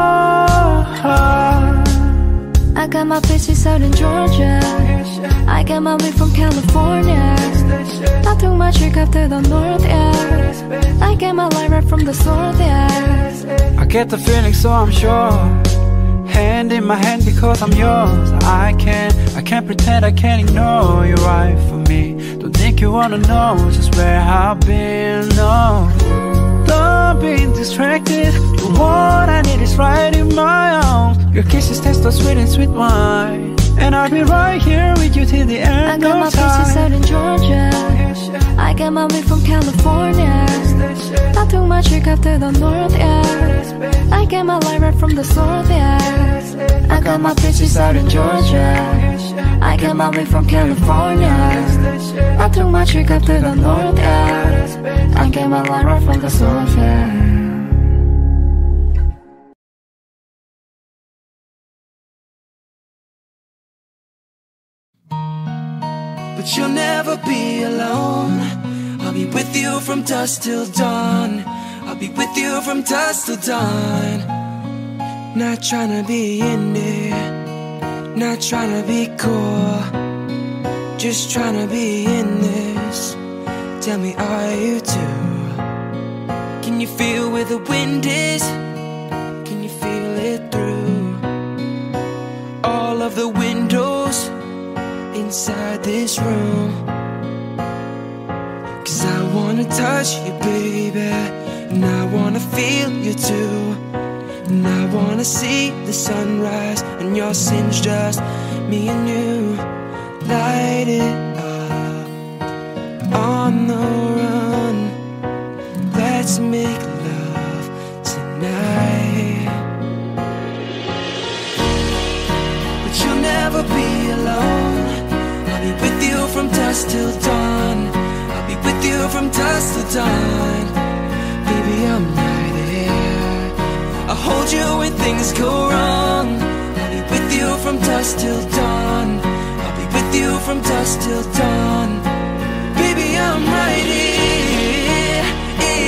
I got my places out in Georgia, I got my weed from California. I took my chick up to the north, yeah. I get my light right from the source, yeah. I get the feeling, so I'm sure. Hand in my hand because I'm yours. I can't, I can't pretend, I can't ignore. You're right for me. Don't think you wanna know just where I've been, no. Don't be distracted, the one I need is right in my arms. Your kisses taste so sweet and sweet wine, and I'll be right here with you till the end of time. I got my places out in Georgia, I got my weed from California. I took my chick up to the north, yeah. I get my light right from the source, yeah. I got my places out in Georgia, I got my weed from California. I took my chick up to the north, yeah. I get my light right from the source, yeah. But you'll never be alone. I'll be with you from dusk till dawn. I'll be with you from dusk till dawn. Not trying to be in there, not trying to be cool, just trying to be in this. Tell me, are you too? Can you feel where the wind is? Can you feel it through all of the windows inside this room? Cause I wanna touch you, baby, and I wanna feel you too. And I wanna see the sunrise and your sins, just me and you. Light it up on the run. Let's make love tonight. But you'll never be alone. I'll be with you from dusk till dawn. I'll be with you from dusk till dawn. Baby, I'm right here. I'll hold you when things go wrong. I'll be with you from dusk till dawn. I'll be with you from dusk till dawn. Baby, I'm right here.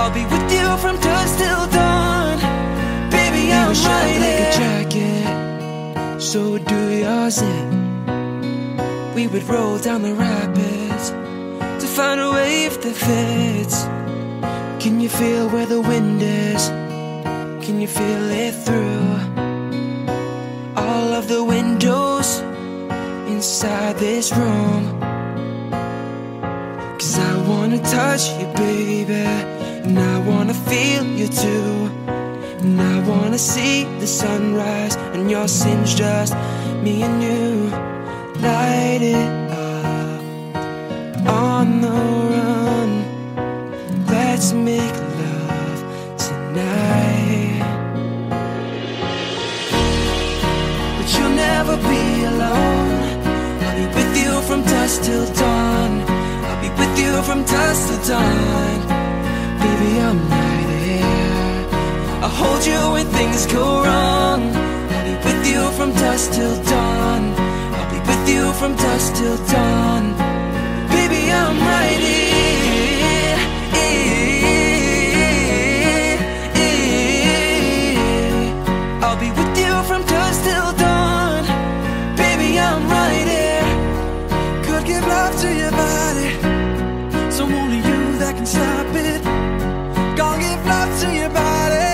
I'll be with you from dusk till dawn. Baby, I'm right here. Like a jacket, so do yours. In. We would roll down the rapids to find a wave that fits. Can you feel where the wind is? Can you feel it through all of the windows inside this room? 'Cause I wanna touch you, baby, and I wanna feel you too. And I wanna see the sunrise and your sins, just me and you. Light it up on the run. Let's make love tonight. But you'll never be alone. I'll be with you from dusk till dawn. I'll be with you from dusk till dawn. Baby, I'm right here. I'll hold you when things go wrong. I'll be with you from dusk till dawn. I'll be with you from dusk till dawn. Baby, I'm right here. I'll be with you from dusk till dawn. Baby, I'm right here. Could give love to your body, so only you that can stop it. Gonna give love to your body,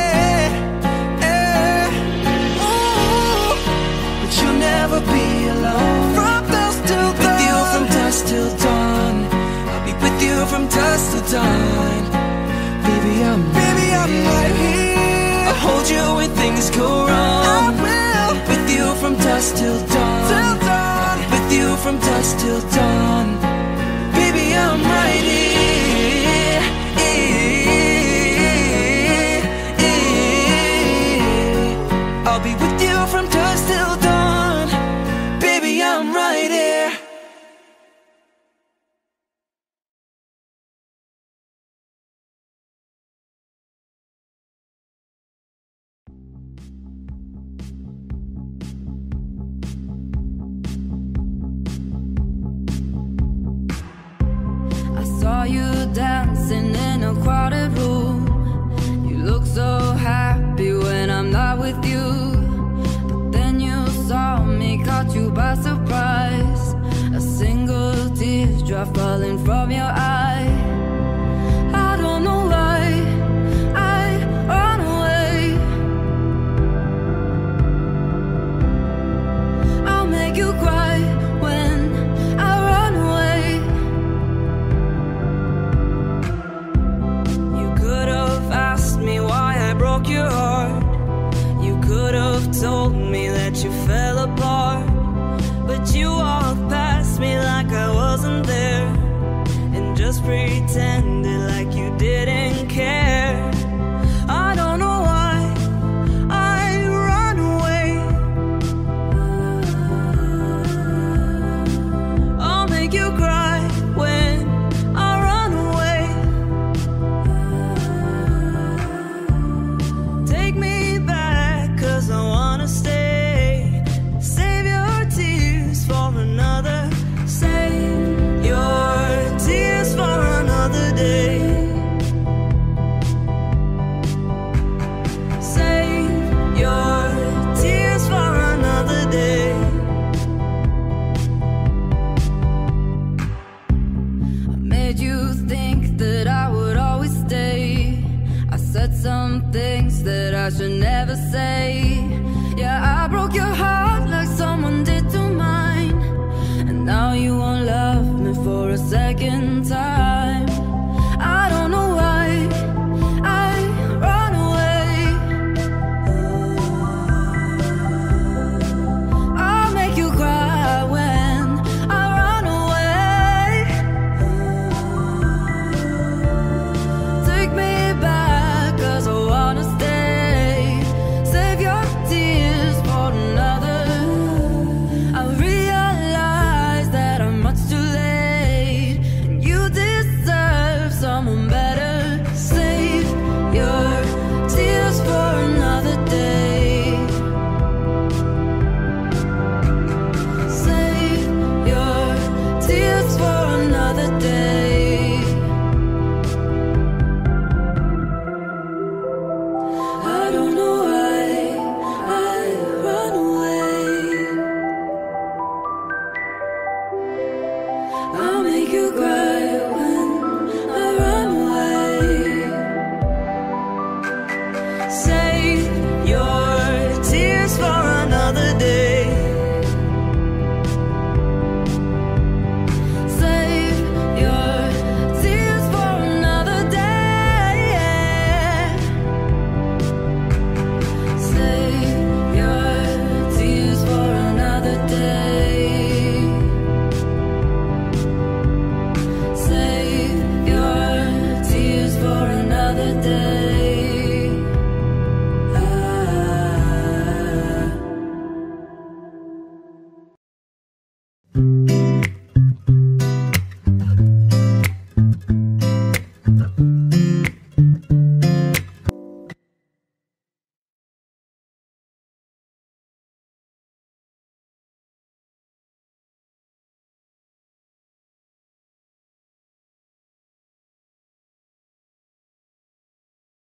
yeah. Ooh. But you'll never be alone. From dusk till dawn. With you from dusk till dawn. I'll be with you from dusk till dawn. Baby, I'm Baby, right I'm here. Right here. I'll hold you when things go wrong. I will. I'll be with you from dusk till dawn. Till dawn. I'll be with you from dusk till dawn. Baby, I'm right here. I'll be with you from dusk till dawn. Baby, I'm right here. I saw you dancing in a crowded room. You look so happy when I'm not with you. But then you saw me, caught you by surprise. A single teardrop falling from your eye. I don't know why I run away. I'll make you cry when I run away. You could have asked me why I broke your heart. You could have told me that you fell apart. But you walked past me like I wasn't there, and just pretended like you didn't care. I don't know why I run away. I'll make you cry when I run away. Take me back, 'cause I wanna stay. Save your tears for another. Save your tears for another day. Save your tears for another day. I made you think that I would always stay. I said some things that I should never say. Yeah, I broke your heart like someone did to mine. And now you won't love me for a second time.